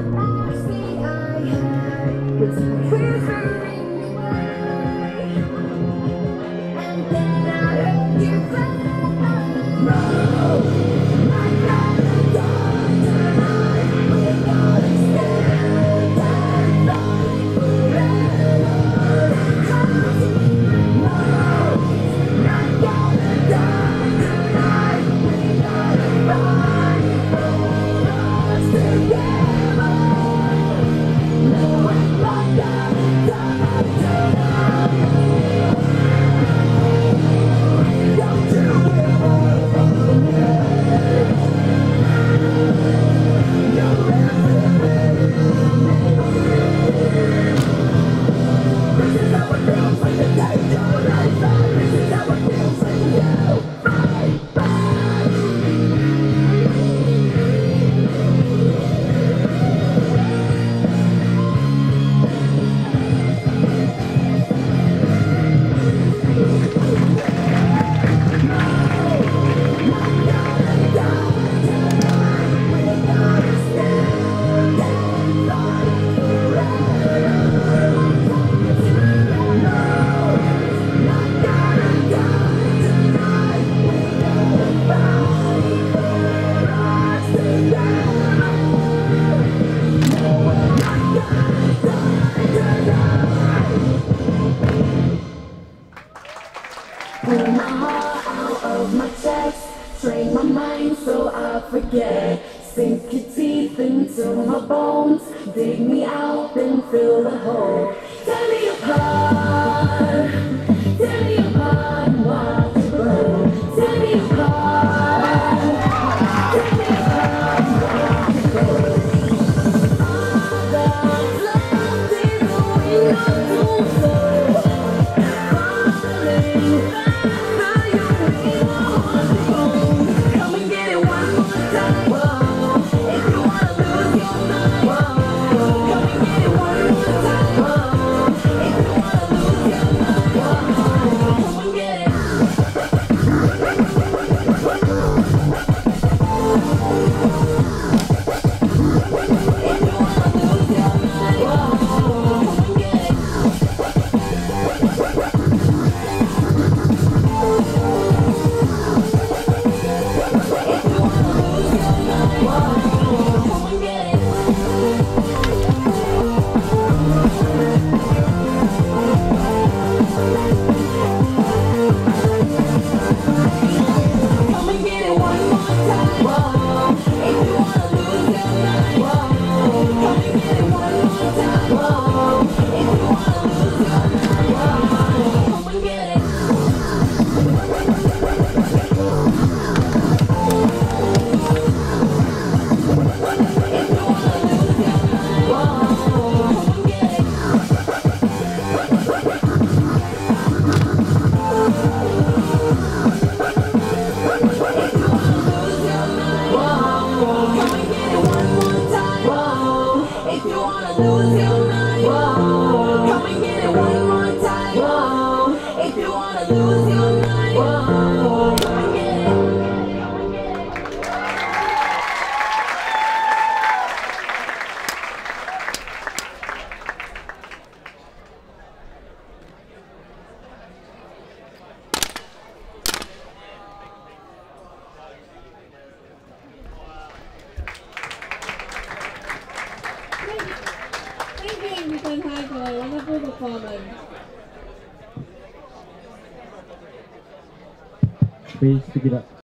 Pull my heart out of my chest, train my mind so I forget. Sink your teeth into my bones, dig me out and fill the hole. Tear me apart, watch it grow. Tear me apart, watch it grow. Our love is a window to soul, falling faster you want. Come and get it one more time. Whoa. If you wanna lose your mind, whoa. Come and get it one more time. Whoa. If you wanna lose your mind, whoa. Come and get it. Lose your mind, whoa. Come and get it one more time, whoa. If you wanna lose your mind, whoa. Come and get it. Anglican High Sch, wonderful performance. Please pick it up.